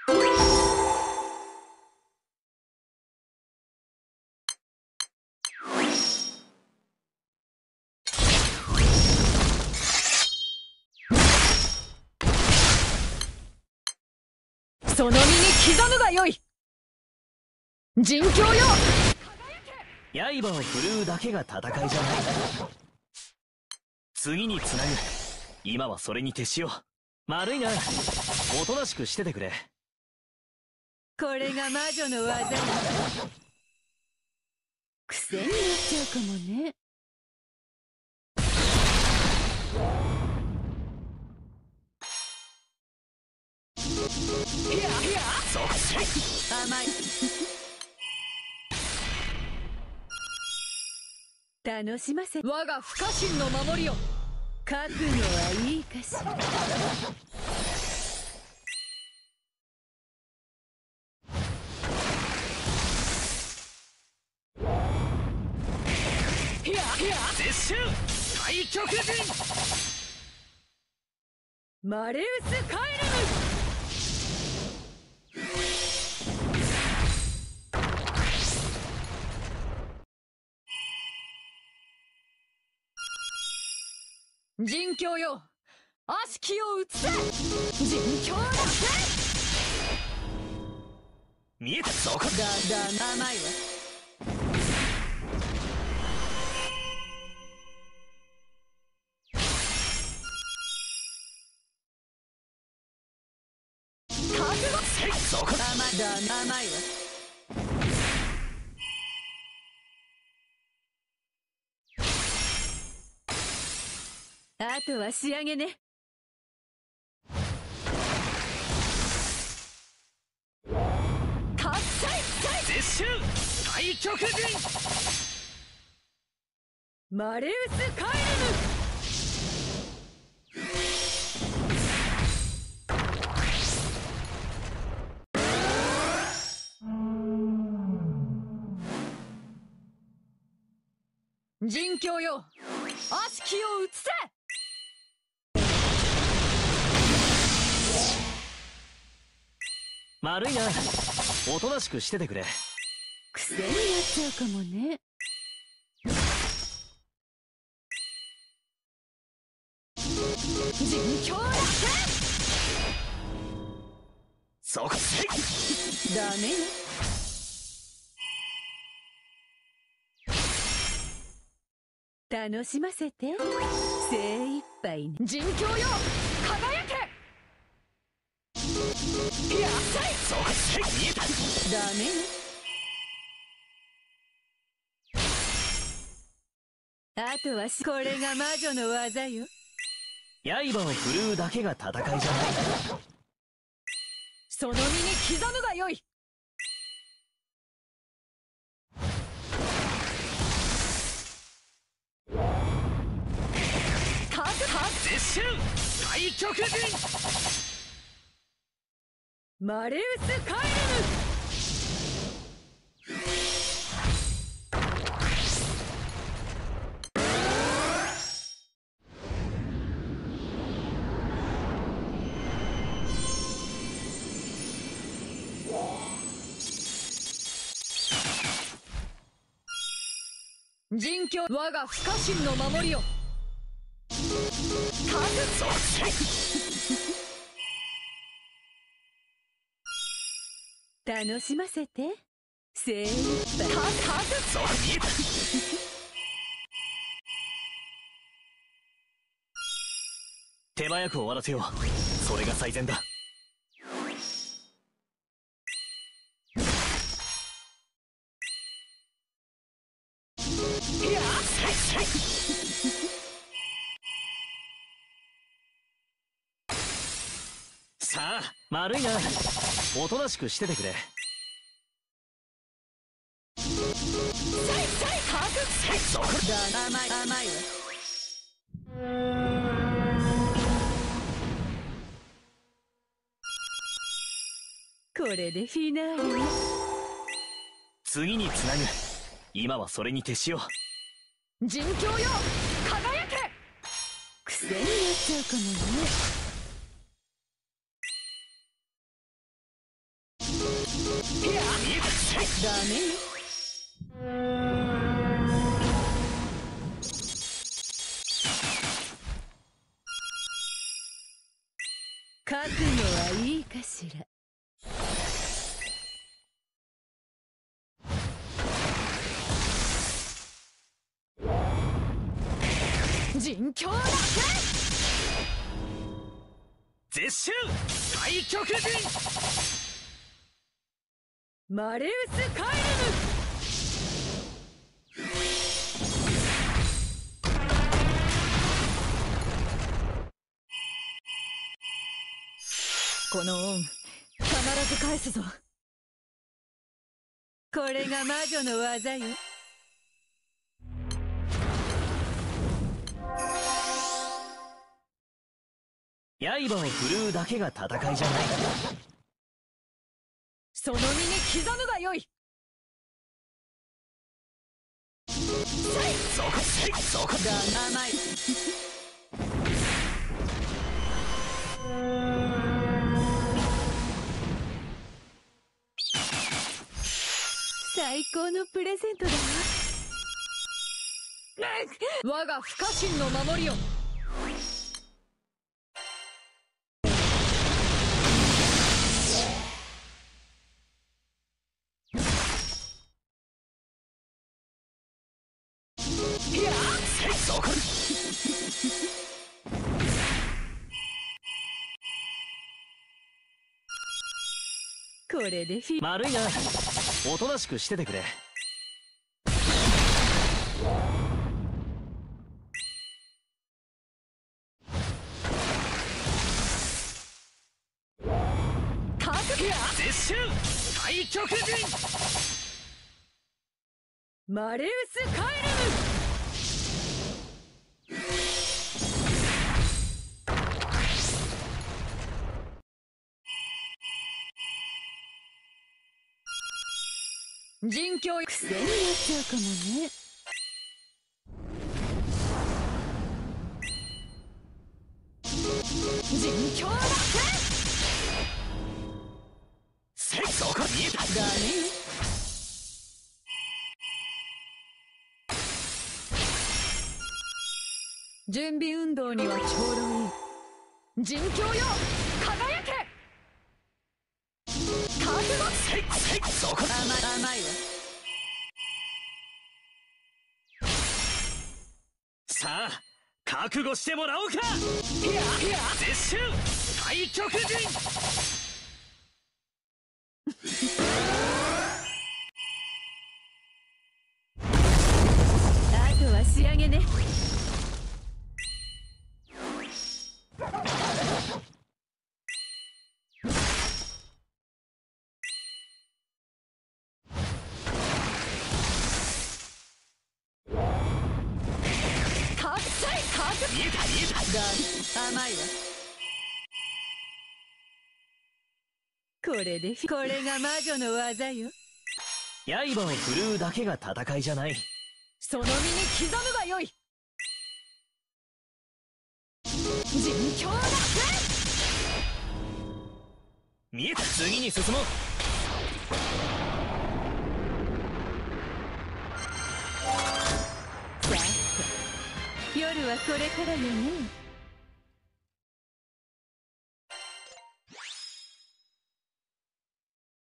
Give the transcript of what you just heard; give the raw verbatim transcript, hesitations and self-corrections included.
その身に刻むがよい。人狂よ、 刃を振るうだけが戦いじゃない。次につなぐ。今はそれに徹しよう。丸いな。おとなしくしててくれ。 これが魔女の技よ。癖になっちゃうかもね。いやいや、甘い。楽しませ。我が不可侵の守りを書くのはいいかしら。 絶襲太極陣。 マレウス・カエルム。人狂よ、悪しきを移せ。人狂だって。 見えた。そこだだ甘いわ。 そこ甘いだ甘いわ。あとは仕上げね。かっさい絶襲太極陣。 マレウス・カエルム。人狂よ、悪しきを移せ。 丸いな。おとなしくしててくれ。 癖になっちゃうかもね。人狂だって。 そこダメよ。楽しませて。精一杯ね。人狂よ、輝け。いやさい。 そこ見えた。 ダメよ。あとはしこれが魔女の技よ。 刃を振るうだけが戦いじゃない。 その身に刻むがよい。 絶襲太極陣。 マレウス・カエルム。人狂、我が不可侵の守りを。楽しませて。精一杯。 そう見えた。手早く終わらせよう。それが最善だ。いやさあ、丸いな。おとなしくしててくれ。そこだ甘い甘いわ。これでフィナーレ。 次につなぐ。今はそれに徹しよう。人狂よ、輝け。癖になっちゃうかもね。 ダメよ。覚悟はいいかしら。人狂だけ絶襲太極陣マレウス・カイルム。この恩必ず返すぞ。これが魔女の技よ。 刃を振るうだけが戦いじゃない。 その身に刻むがよい。 そこせいそこが甘い。最高のプレゼントだわ。我が不可侵の守りよ。いやそここれでフィ丸いな。おとなしくしててくれ。絶襲太極陣マレウス・カイルム。人教育癖になっちゃうかもね。人教だせいそこ見えた。 だね。準備運動にはちょうどいい。人教よ輝け。覚悟せいせいそこ甘甘いわ。 さあ覚悟してもらおうか。 いやいや絶襲太極陣あとは仕上げね。 見えた見えた。 が甘いわ。これでこれが魔女の技よ。 刃を振るうだけが戦いじゃない。 その身に刻むがよい。人狂だけ見えた。次に進もう。 さあ夜はこれからよね。